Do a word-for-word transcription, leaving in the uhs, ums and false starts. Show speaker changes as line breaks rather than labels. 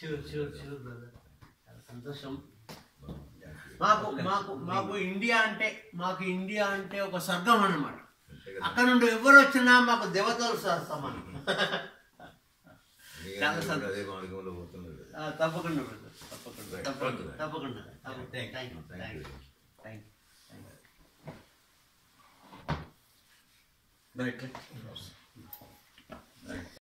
Sure sure sure brother, చాలా సంతోషం. మాకు మాకు మాకు ఇండియా అంటే మాకు ఇండియా అంటే ఒక స్వర్గం అన్నమాట. అక్కడ నుండి ఎవరు వచ్చినా మాకు దేవతలు సమానం. చాలా తప్పకుండా బ్రదర్, తప్పకుండా తప్పకుండా తప్పకుండా thank you thank you thank you.